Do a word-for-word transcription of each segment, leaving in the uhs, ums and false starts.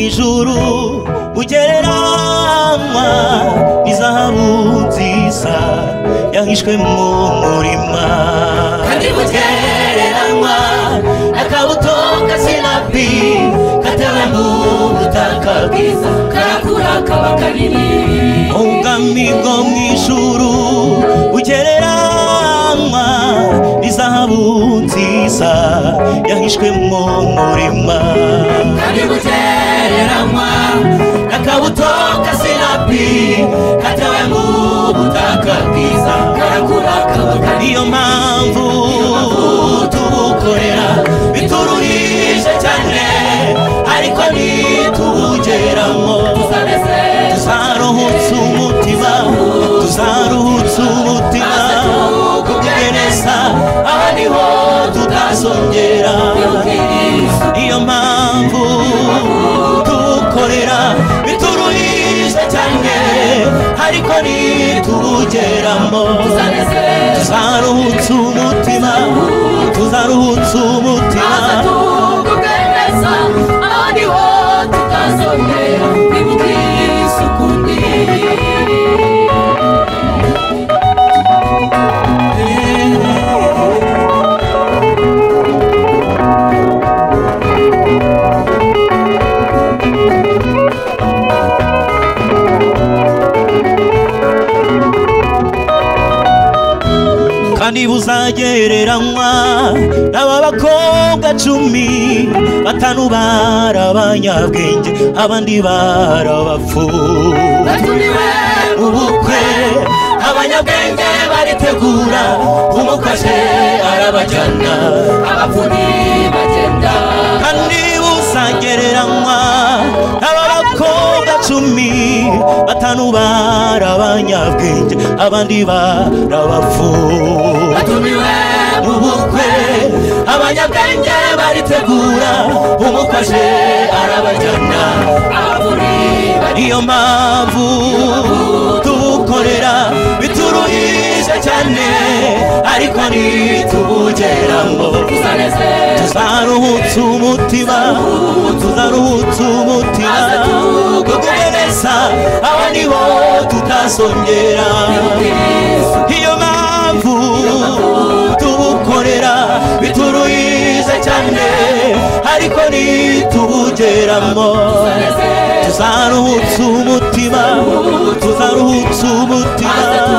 ijuru ugereranywa n'izahabu nziza yahishwe mu murima kandi bugereranywa n'akabuto ka sinapi katewe mu butaka bwiza karakura kaba kanini ubwami bwo mu ijuru ugereranywa n'izahabu nziza yahishwe mu murima kandi bugereranywa n'akabuto ka sinapi katewe mu butaka bwiza karakura kaba kanini niyo mpamvu tubukorera bituruhije cyane ariko nitubugeramo tuzaruhutsa umutima tuzaruhutsa umutima kugereza aha niho tutazongera niyo mpamvu tubukorera bituruhije cyane ariko nitubugeramo tuzaruhutsa umutima tuzaruhutsa umutima kugereza aha niho tutazongera nibukisa ukundi kandi buzagereranywa n'aba bakobwa cumi batanu barabanyabwenge abandi barabapfu batumiwe ubukwe abanyabwenge baritegura umukwe aje arabajyana abapfu ntibagenda kandi buzagereranywa n'aba bakobwa cumi batanu barabanyabwenge abandi barabapfu batumiwe mu bukwe abanyabwenge baritegura umukwe aje arabajyana niyo mpamvu tubukorera bituruhije cyane ariko nitubugeramo tuzaruhutsa umutima tuzaruhutsa umutima kugereza aho niho tutazongera iyo mpamvu tubukorera bituruhije cyane ariko nitubugeramo tuzaruhutsa umutima tuzaruhutsa umutima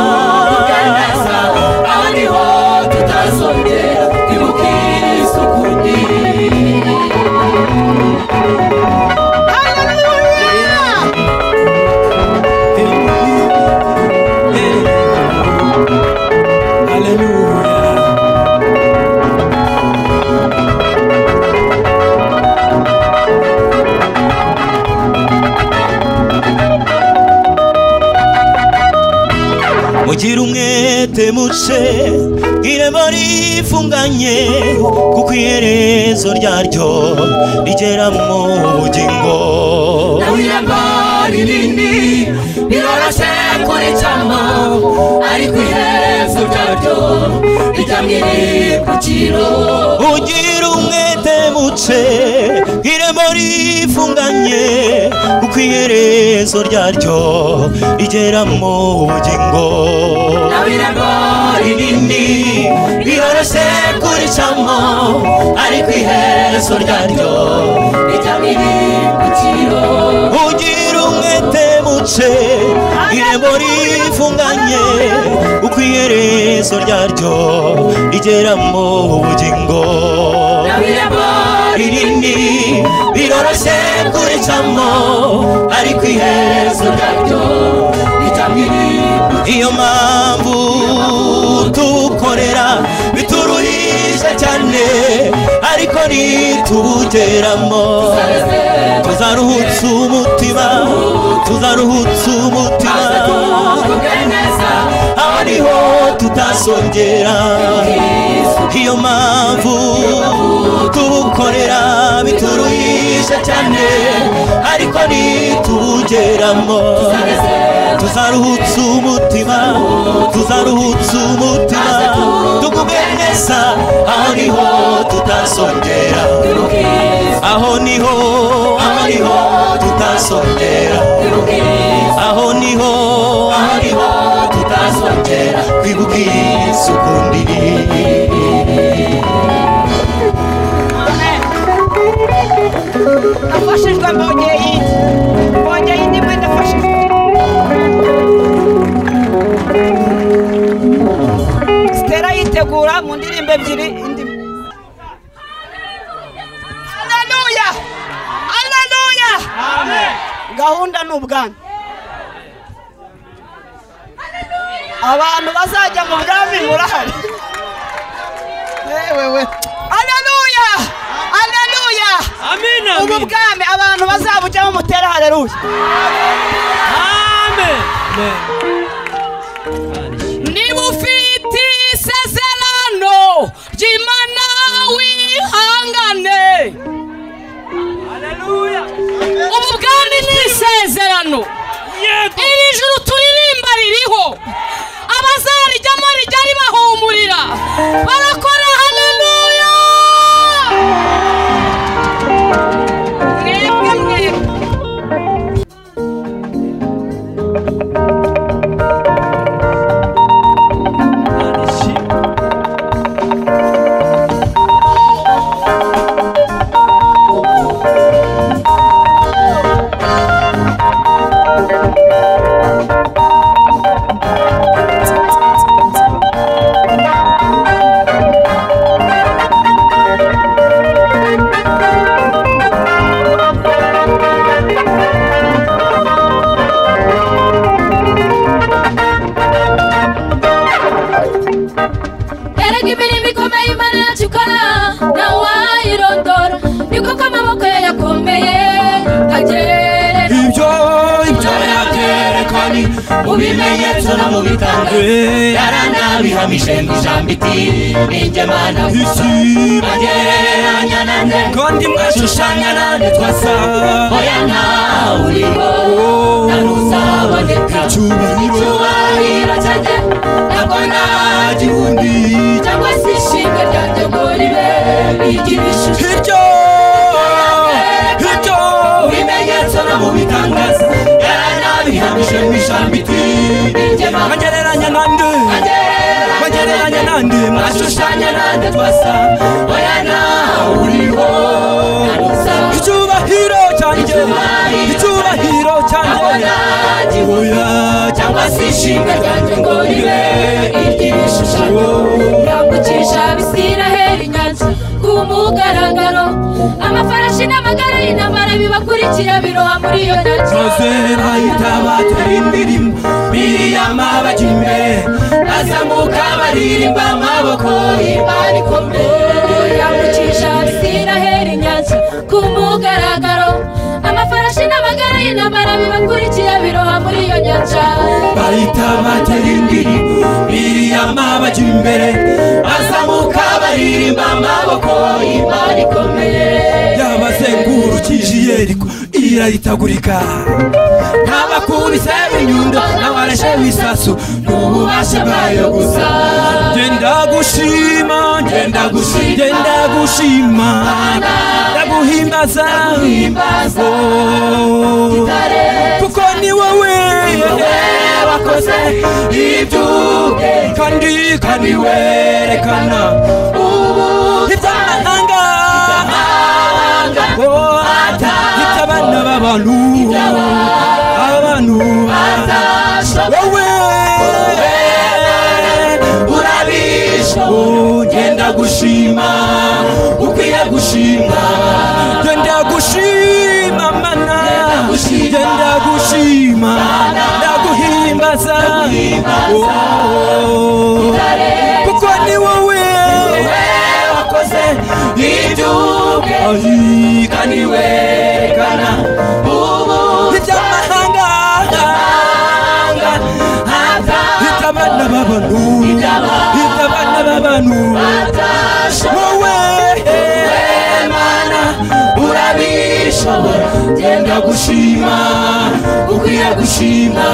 aho niho tutazongera nibukisa ukundi mugira umwete muce irembo rifunganye kuko iherezo ryaryo rigera mu bugingo nawe irembo rinini biroroshe kuricamo ariko iherezo ryaryo rijya mu irimbukiro ugira umwete muce irembo rifunganye kuko iherezo ryaryo rigera mu bugingo nawe irembo rinini biroroshe kuricamo ariko iherezo ryaryo rijya mu irimbukiro ugira umwete muce irembo rifunganye kuko iherezo ryaryo rigera mu bugingo nawe irembo rinini biroroshe kuricamo ariko iherezo ryaryo rijya mu irimbukiro iyo mpamvu tubukorera bituruhije cyane ariko nitubugeramo tuzaruhutsa umutima tuzaruhutsa umutima aho niho tutazongera iyo mpamvu tubukorera bituruhije cyane ariko nitubugeramo tuzaruhutsa umutima tuzaruhutsa umutima tugubwe neza ubwiza, aho niho tutazongera, aho niho, aho niho tutazongera, aho niho, aho niho tutazongera kwibubwiza ukundi. Nafashijwe mbonye yindi mbonye yindi mwe nafashijwe. Stella yitegura mu ndirimbo ebyiri indi. Haleluya, haleluya, amen. Gahunda n'ubwami, abantu bazajya mu bwami murahari. Wewe haleluya, haleluya, amina. Ubu bwami abantu bazabujyamo mutera haleluya, amen. Niba ufite isezerano ry'Imana wihangane, haleluya. Ubu bwami ni isezerano, iri juru turirimba ririho, abazarijyamo rijya ribahumurira, barakora haleluya. Mwebwe mwebwe ubimenyetso no mu bitangazo yaranabihamije ngo ijambo iti ninjye Mana gusa, bagereranya nande kandi mwashushanya nande twasa, oya nawe uriho ntaruzaboneka, icyubahiro cyanjye ntabwo nagihundi, cyangwa se ishimwe ryanjye ngo ribe igibishusho. Hiryo hiryo ubimenyetso no mu bitangazo yaranabihamije ngo ijambo iti bagereranya nande, bagereranya nande mwashushanya nande twasa, oya nawe uriho icyubahiro cyanjye, icyubahiro cyanjye, oya cyangwa se ishimwe ryanjye ngo ribe iry'ibishushanyo. yambukisha Abisiraheli inyanja ku mugaragaro, amafarashi n'amagare y'intambara bibakurikira biroha muri iyo nyanja, maze bahita batera indirimbo Miriyama bajya imbere, bazamuka baririmba amaboko y'Imana ikomeye. yambukisha Abisiraheli inyanja ku mugaragaro, amafarashi n'amagare y'intambara bibakurikira biroha muri iyo nyanja, bahita batera indirimbo Miriyama bajya imbere, bazamuka baririmba amaboko y'Imana ikomeye. Yabazengurukije Yeriko iraritagurika, ntabakubise inyundo n'abarashe w'isasu n'ububasha bwayo gusa. Genda gushima, genda gushima, genda gushima, ndaguhimbaza, kuko ni wowe wakoze ibyo kandi kandi werekana ubu iby'amahanga, iby'abana b'abantu, abantu wowe urabisha. Genda gushima, ukwiye gushima, genda gushima Mana, genda gushima, ndaguhimbaza, kuko ni wowe wakoze ibyo kandi werekana ubu iby'amahanga, iby'abana b'abantu, iby'abana b'abantu, wowe Mana urabishobora. Genda gushima, ukwiye gushima.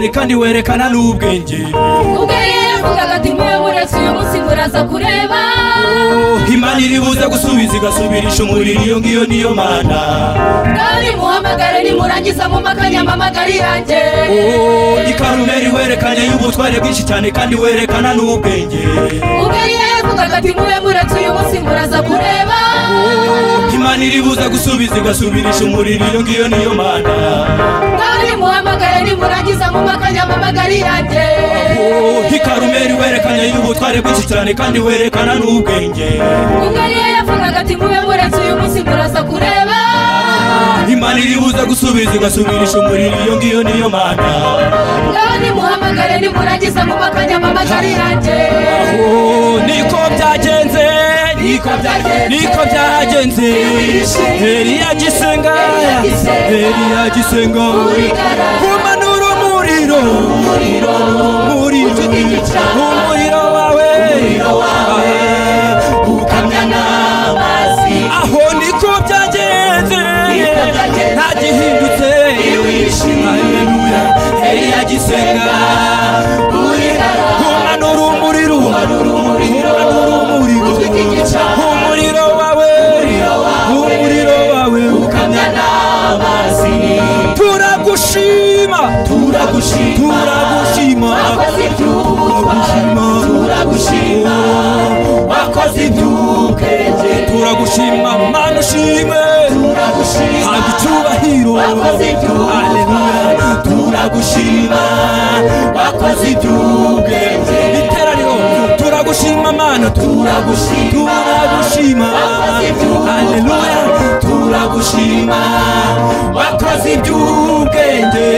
cyane kandi werekana n'ubwenge ubwo yavugaga ati mwe muretse uyu munsi muraza kureba Imana iri buze gusubiza igasubirisha umuriro iyo ngiyo niyo mana kandi muhamagare nimurangiza mu makanya mamagari yanjye i Karumeli werekanye y'ubutware bwinshi cyane kandi werekana n'ubwenge ubwo yavugaga ati mwe muretse uyu munsi muraza kureba Imana iri buze gusubiza igasubirisha umuriro iyo ngiyo niyo mana kandi muhamagare nimurangiza mu makanya mamagari yanjye i Karumeli werekanye y'ubutware bwinshi cyane kandi werekana n'ubwenge ubwo yavugaga ati mwe muretse uyu munsi muraza kureba Imana iri buze gusubiza igasubirisha umuriro iyo ngiyo niyo mana kandi muhamagare nimurangiza mu makanya mamagari yanjye niko byagenze niko byagenze niko byagenze Eliya gisenga Eliya gisenga kumanura umuriro umuriro umuriro wawe ukamya n'amazi aho niko byagenze nta gihindutse haleluya Eliya gisenga kumanura umuriro umuriro umuriro wawe umuriro wawe ukamya n'amazi turagushima turagushima turagushima turagushima wakoze iby'ubwenge turagushima mana ushime hanga icyubahiro haleluya turagushima wakoze iby'ubwenge iteraniro turagushima mana turagushima haleluya turagushima wakoze iby'ubwenge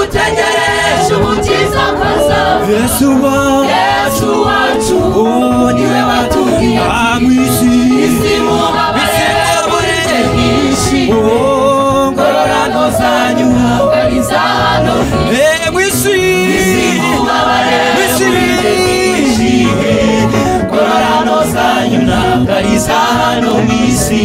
dutegereje umukiza kaza. Yesu wa Yesu wacu niwe watubwiye amwisi isi mubabare burije bwinshi ngororano zanyu ari za hano mwisi mubabare burije bwinshi ngororano zanyu ntabwo ari za hano mwisi.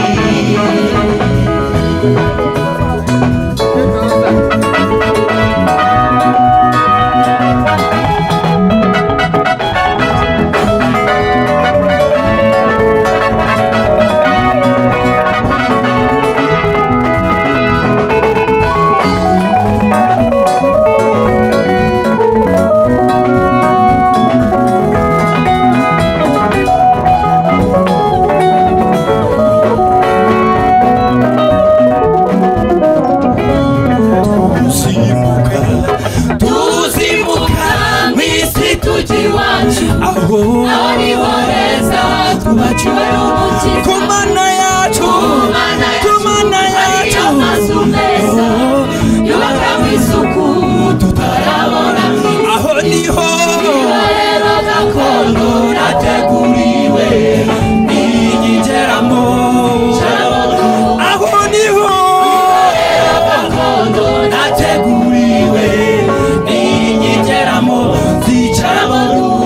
aho niho heza twubakiwe umukiza ku mana yacu ku mana yacu amazu meza yubakanywe isuku tutarabona aho niho rero gakondo nateguriwe n'igiteramo aho niho gakondo nateguriwe n'igiteramo zicaramo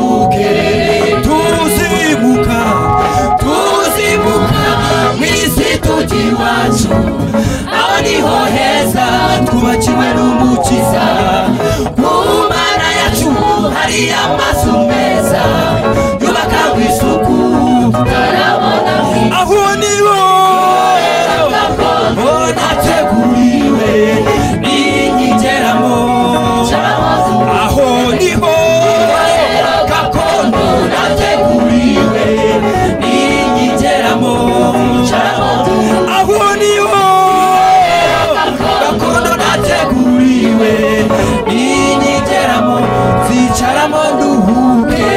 tuzibuka tuzibuka mwisi tuji wacu aho niho heza twubakiwe n'umukiza ku mana yacu hari amazu meza yubakanywe isuku tutarabona aho niho gakondo nateguriwe n'igiteramo aho niho gakondo nateguriwe n'igiteramo aho niho gakondo nateguriwe n'igiteramo zicaramo nduhuke.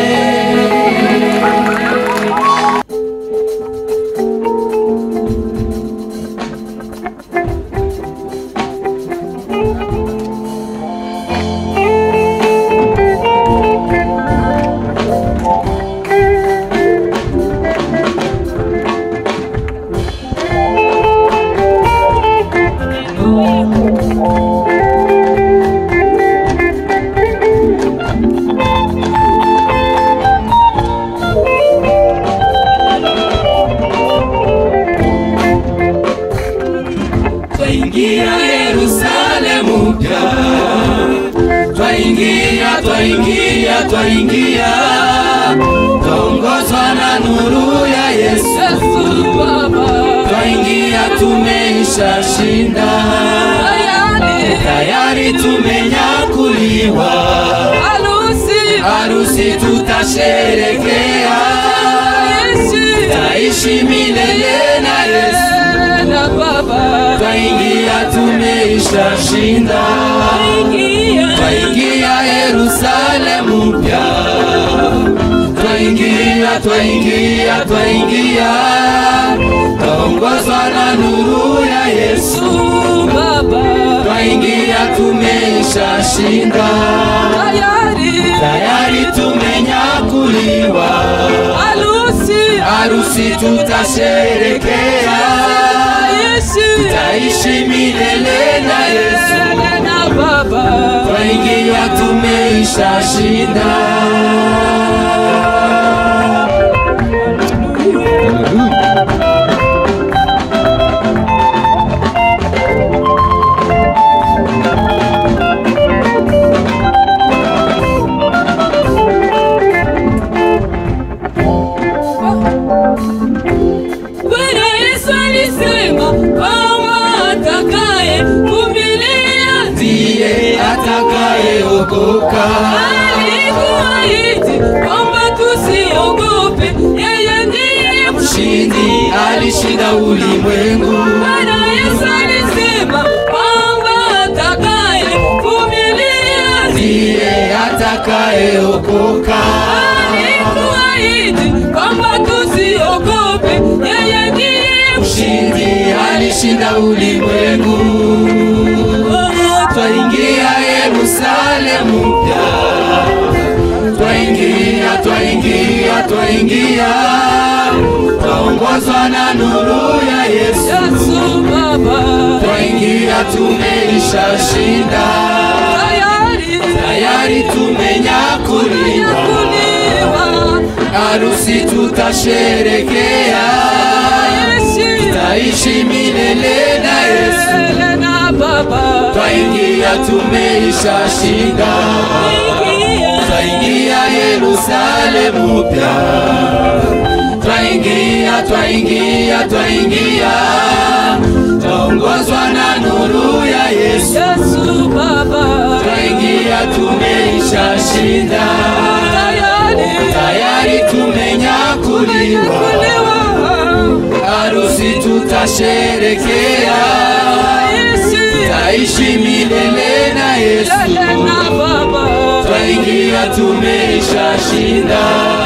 Twaingia Yerusalemu mpya, twaingia twaingia twaingia, twaongozwa na nuru ya Yesu Baba, twaingia tumeisha shinda, tayari tumenyakuliwa, harusi tutasherekea, taishi milele na Yesu Baba, twaingia tumeisha shinda, twaingia Yerusalemu mpya, twaingia twaingia twaingia, twaongozwa na nuru ya Yesu Baba, twaingia tumeisha shinda, tayari tumenyakuliwa, harusi tutasherekea, tutaishi milele na Yesu Baba, twaingia tumeisha shinda. Atakayeokoka, alikuahidi kwamba tusiogope, yeye ndiye mshindi, alishinda ulimwengu. Bwana Yesu alisema kwamba atakayevumilia ndiye atakayeokoka, alikuahidi kwamba tusiogope, yeye ndiye mshindi, alishinda ulimwengu. Twaingia Yerusalemu mpya. Twaingia, twaingia, twaingia, twaongozwa na nuru ya Yesu. Yesu Baba. Twaingia tumeisha shinda, Tayari, tayari tumenyakuliwa, harusi tutasherekea, tutaishi milele na Yesu. Twaingia tumeisha shinda, twaingia Yerusalemu mpya. Twaingia, twaingia, twaingia, twaongozwa na nuru ya Yesu. Yesu Baba. Twaingia tumeisha shinda, tayari tumenyakuliwa, harusi tutasherekea, taishi milele na Yesu. Twaingia tumeisha shinda.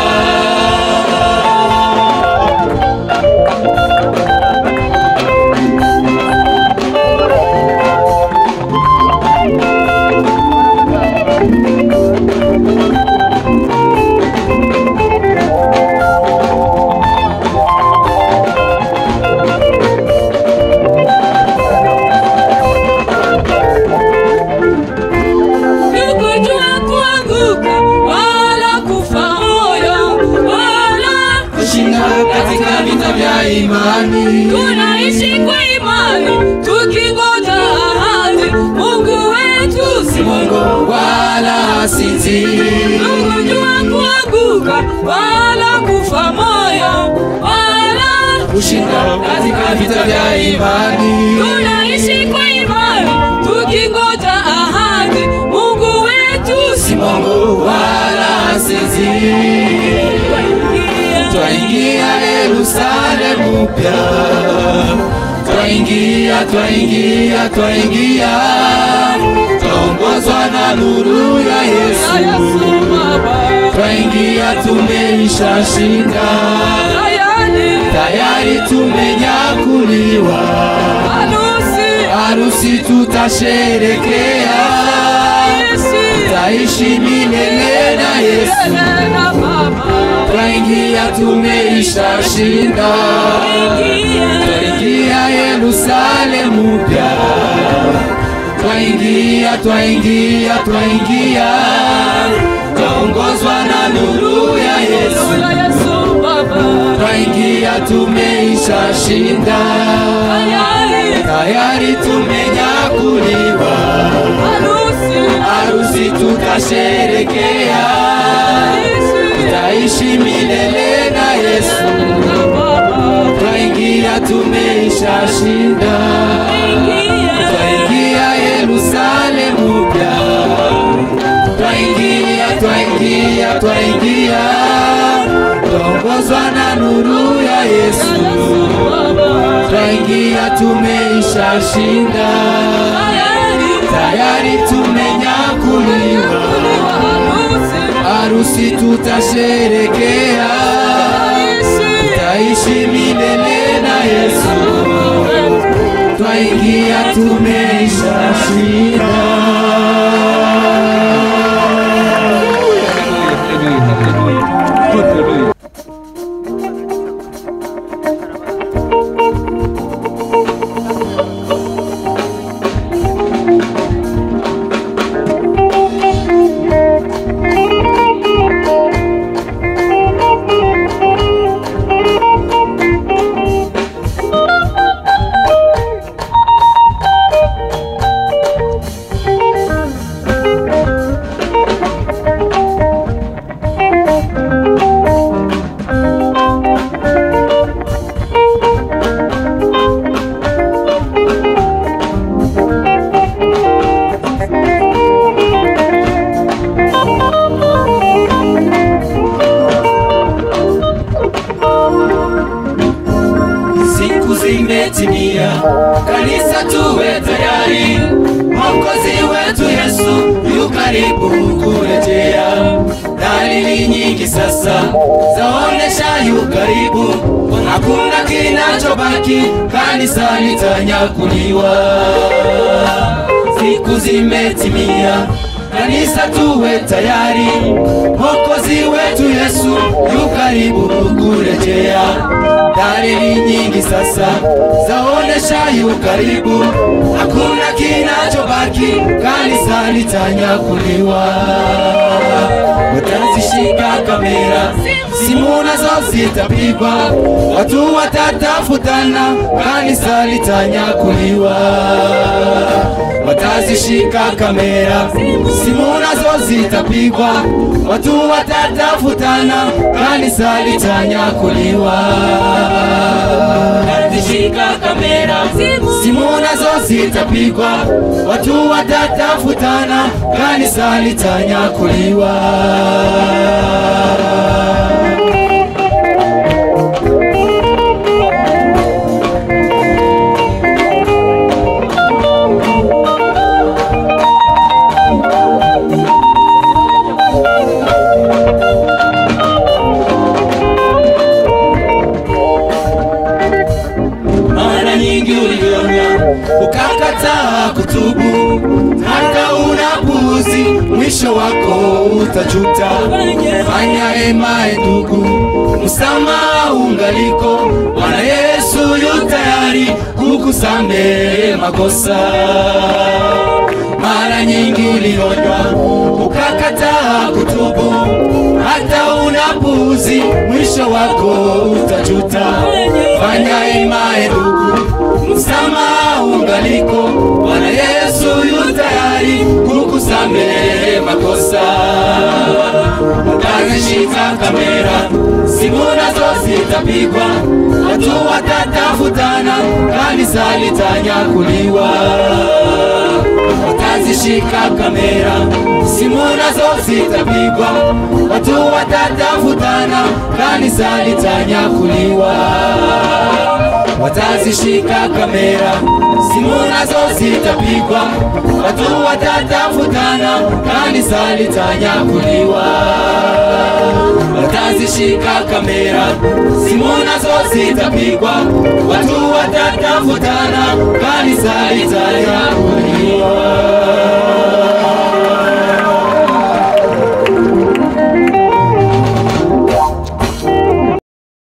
Katika vita vya imani, tunaishi kwa imani, tukingoja ahadi. Mungu wetu si Mungu wala hasinzi, kujua kuanguka wala kufa moyo wala kushinda. Katika vita vya imani, tunaishi kwa imani, tukingoja ahadi. Mungu wetu si Mungu wala hasinzi. Twaingia Yerusalemu mpya. Twaingia, twaingia, twaingia, twaongozwa na nuru ya Yesu. Twaingia tumeisha shinda, tayari tumenyakuliwa, harusi tutasherekea, taishi milele na Yesu. Twaingia tumeisha shinda, twaingia Yerusalemu mpya. Twaingia, twaingia, twaingia, twaongozwa na nuru ya Yesu. Twaingia tumeisha shinda, tayari tumenyakuliwa, harusi tutasherekea, taishi milele na Yesu. Twaingia tumeisha shinda, twaingia Yerusalemu mpya. Twaingia, twaingia, twaingia, twaongozwa na nuru ya Yesu. Twaingia tumeisha shinda, tayari tumenyakuliwa, harusi tutasherekea, taishi milele na Yesu. Twaingia tumeisha shinda. Zimetimia, kanisa tuwe tayari, Mwokozi wetu Yesu yu karibu kurejea. Dalili nyingi sasa zaonesha yu karibu, hakuna kinachobaki, kanisa litanyakuliwa. Siku zimetimia, kanisa tuwe tayari, Mwokozi wetu Yesu yu karibu kurejea. Dalili nyingi sasa zaonesha yu karibu, hakuna kinachobaki, kanisa litanyakuliwa. Watazishika kamera, simu nazo zitapigwa, watu watatafutana, kanisa litanyakuliwa. Watazishika kamera, simu nazo zitapigwa, watu watatafutana, kanisa litanyakuliwa. Watazishika kamera, simu nazo zitapigwa, watu watatafutana, kanisa litanyakuliwa. Ukakataa kutubu, hata unapuuzi, mwisho wako utajuta. Fanya ema ndugu, msamaha ungaliko, Bwana Yesu yu tayari kukusamehe makosa. Mara nyingi ulionywa, ukakataa kutubu, hata unapuuzi, mwisho wako utajuta. Fanya ema ndugu, msamaha ungaliko, Bwana Yesu yu tayari kukusamehe makosa. Watazishika kamera, simu nazo zitapigwa, watu watatafutana, kanisa litanyakuliwa. Watazishika kamera, simu nazo zitapigwa, watu watatafutana, kanisa litanyakuliwa. Watazishika kamera, simu nazo zitapigwa, watu watatafutana, kanisa litanyakuliwa. Watazishika kamera, simu nazo zitapigwa, watu watatafutana, kanisa litanyakuliwa.